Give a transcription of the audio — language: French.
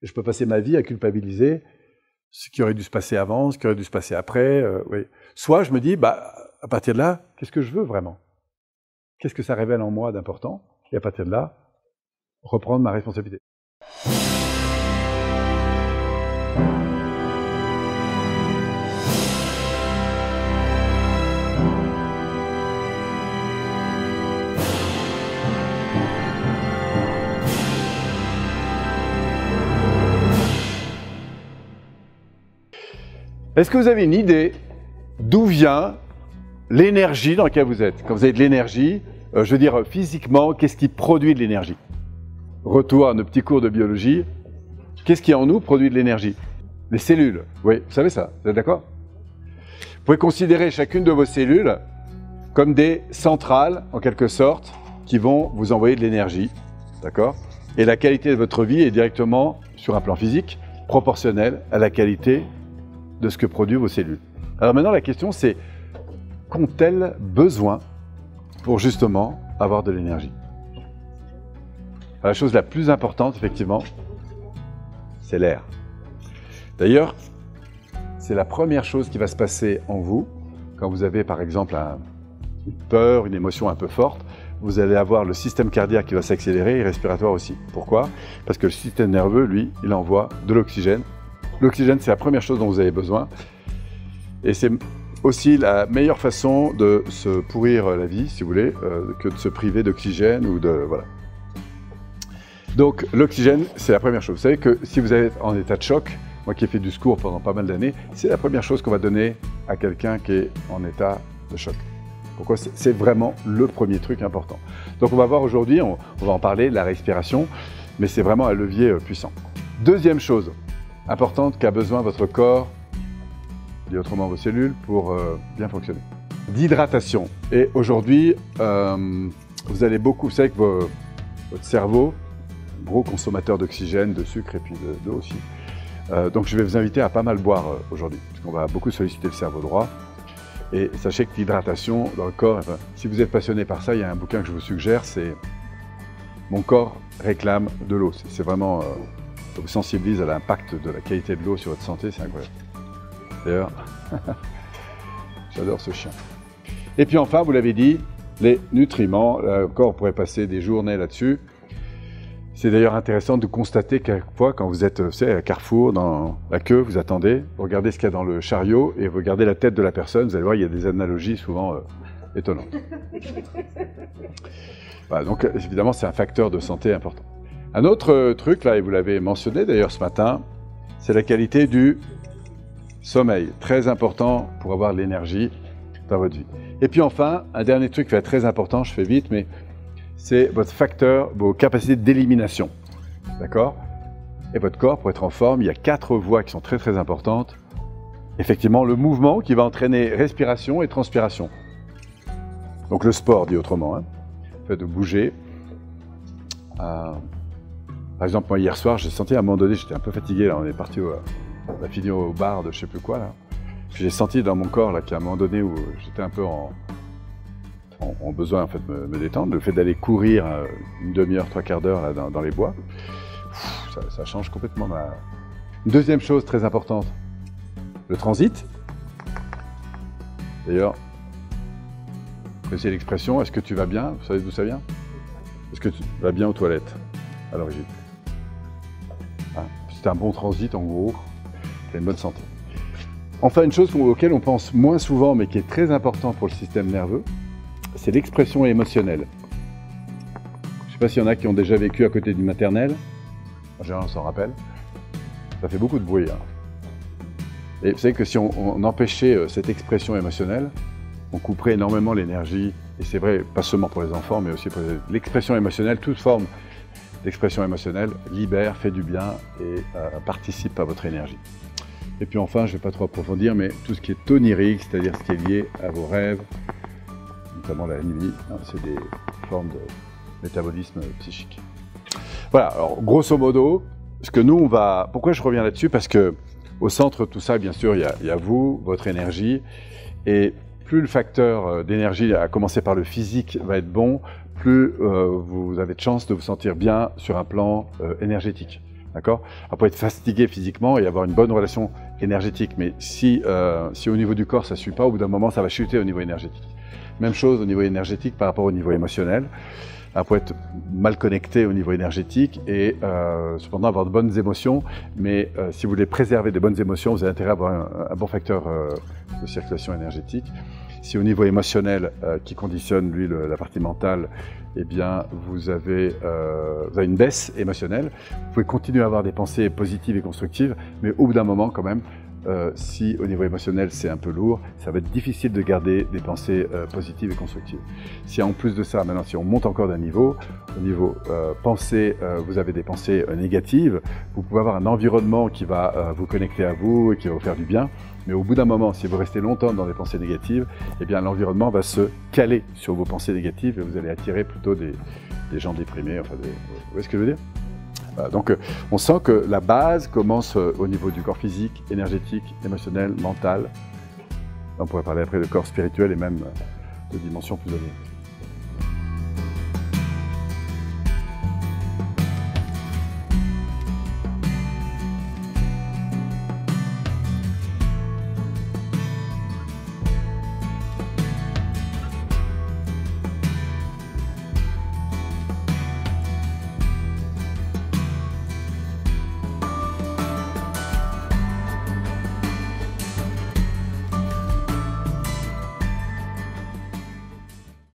Et je peux passer ma vie à culpabiliser ce qui aurait dû se passer avant, ce qui aurait dû se passer après. Oui. Soit je me dis, à partir de là, qu'est-ce que je veux vraiment? Qu'est-ce que ça révèle en moi d'important? Et à partir de là, reprendre ma responsabilité. Est-ce que vous avez une idée d'où vient l'énergie dans laquelle vous êtes? Quand vous avez de l'énergie, je veux dire physiquement, qu'est-ce qui produit de l'énergie? Retour à nos petits cours de biologie. Qu'est-ce qui en nous produit de l'énergie? Les cellules. Oui, vous savez ça, vous êtes d'accord? Vous pouvez considérer chacune de vos cellules comme des centrales, en quelque sorte, qui vont vous envoyer de l'énergie. D'accord? Et la qualité de votre vie est directement, sur un plan physique, proportionnelle à la qualité de ce que produisent vos cellules. Alors maintenant, la question c'est, qu'ont-elles besoin pour justement avoir de l'énergie? La chose la plus importante, effectivement, c'est l'air. D'ailleurs, c'est la première chose qui va se passer en vous quand vous avez par exemple une peur, une émotion un peu forte. Vous allez avoir le système cardiaque qui va s'accélérer et respiratoire aussi. Pourquoi? Parce que le système nerveux, lui, il envoie de l'oxygène. L'oxygène, c'est la première chose dont vous avez besoin. Et c'est aussi la meilleure façon de se pourrir la vie, si vous voulez, que de se priver d'oxygène ou de... Voilà. Donc, l'oxygène, c'est la première chose. Vous savez que si vous êtes en état de choc, moi qui ai fait du secours pendant pas mal d'années, c'est la première chose qu'on va donner à quelqu'un qui est en état de choc. Pourquoi? C'est vraiment le premier truc important. Donc, on va voir aujourd'hui, on va en parler, la respiration, mais c'est vraiment un levier puissant. Deuxième chose importante qu'a besoin votre corps, dit autrement vos cellules, pour bien fonctionner. D'hydratation. Et aujourd'hui, vous allez beaucoup, vous savez que votre cerveau, gros consommateur d'oxygène, de sucre et puis d'eau aussi. Donc je vais vous inviter à pas mal boire aujourd'hui, parce qu'on va beaucoup solliciter le cerveau droit. Et sachez que l'hydratation dans le corps, enfin, si vous êtes passionné par ça, il y a un bouquin que je vous suggère, c'est « Mon corps réclame de l'eau ». C'est vraiment... ça vous sensibilise à l'impact de la qualité de l'eau sur votre santé, c'est incroyable. D'ailleurs, j'adore ce chien. Et puis enfin, vous l'avez dit, les nutriments. Là encore, on pourrait passer des journées là-dessus. C'est d'ailleurs intéressant de constater qu'à chaque fois, quand vous êtes, vous savez, à Carrefour, dans la queue, vous attendez, vous regardez ce qu'il y a dans le chariot et vous regardez la tête de la personne, vous allez voir, il y a des analogies souvent étonnantes. Voilà, donc évidemment, c'est un facteur de santé important. Un autre truc, là, et vous l'avez mentionné d'ailleurs ce matin, c'est la qualité du sommeil. Très important pour avoir de l'énergie dans votre vie. Et puis enfin, un dernier truc qui va être très important, je fais vite, mais c'est votre facteur, vos capacités d'élimination. D'accord? Et votre corps, pour être en forme, il y a 4 voies qui sont très très importantes. Effectivement, le mouvement qui va entraîner respiration et transpiration. Donc le sport, dit autrement, hein. Le fait de bouger. Par exemple, moi hier soir, j'ai senti à un moment donné, j'étais un peu fatigué, là, on est parti on a fini au bar de je sais plus quoi, là. J'ai senti dans mon corps, là, qu'à un moment donné où j'étais un peu en besoin, en fait, de me détendre, le fait d'aller courir une demi-heure, 3/4 d'heure, là, dans les bois, ça change complètement ma... Une deuxième chose très importante, le transit. D'ailleurs, vous connaissez l'expression, est-ce que tu vas bien? Vous savez d'où ça vient? Est-ce que tu vas bien aux toilettes, à l'origine? C'est un bon transit, en gros, c'est une bonne santé. Enfin, une chose auquel on pense moins souvent, mais qui est très important pour le système nerveux, c'est l'expression émotionnelle. Je ne sais pas s'il y en a qui ont déjà vécu à côté du maternel. En général, on s'en rappelle. Ça fait beaucoup de bruit. Hein. Et vous savez que si on empêchait cette expression émotionnelle, on couperait énormément l'énergie. Et c'est vrai, pas seulement pour les enfants, mais aussi pour l'expression émotionnelle. Toute forme d'expression émotionnelle libère, fait du bien et participe à votre énergie. Et puis enfin, je ne vais pas trop approfondir, mais tout ce qui est onirique, c'est-à-dire ce qui est lié à vos rêves, notamment la nuit, hein, c'est des formes de métabolisme psychique. Voilà, alors grosso modo, ce que nous on va... Pourquoi je reviens là-dessus? Parce que au centre de tout ça, bien sûr, il y a vous, votre énergie, et plus le facteur d'énergie, à commencer par le physique, va être bon, plus vous avez de chance de vous sentir bien sur un plan énergétique. D'accord? On peut être fatigué physiquement et avoir une bonne relation énergétique, mais si au niveau du corps ça ne suit pas, au bout d'un moment ça va chuter au niveau énergétique. Même chose au niveau énergétique par rapport au niveau émotionnel. On peut être mal connecté au niveau énergétique et cependant avoir de bonnes émotions, mais si vous voulez préserver de bonnes émotions, vous avez intérêt à avoir un bon facteur de circulation énergétique. Si au niveau émotionnel, qui conditionne lui la partie mentale, eh bien vous avez une baisse émotionnelle, vous pouvez continuer à avoir des pensées positives et constructives, mais au bout d'un moment quand même, si au niveau émotionnel c'est un peu lourd, ça va être difficile de garder des pensées positives et constructives. Si en plus de ça, maintenant si on monte encore d'un niveau, au niveau pensée, vous avez des pensées négatives, vous pouvez avoir un environnement qui va vous connecter à vous et qui va vous faire du bien, mais au bout d'un moment, si vous restez longtemps dans des pensées négatives, eh bien l'environnement va se caler sur vos pensées négatives et vous allez attirer plutôt des gens déprimés, enfin vous voyez ce que je veux dire? Voilà, donc on sent que la base commence au niveau du corps physique, énergétique, émotionnel, mental. On pourrait parler après de corps spirituel et même de dimensions plus élevées.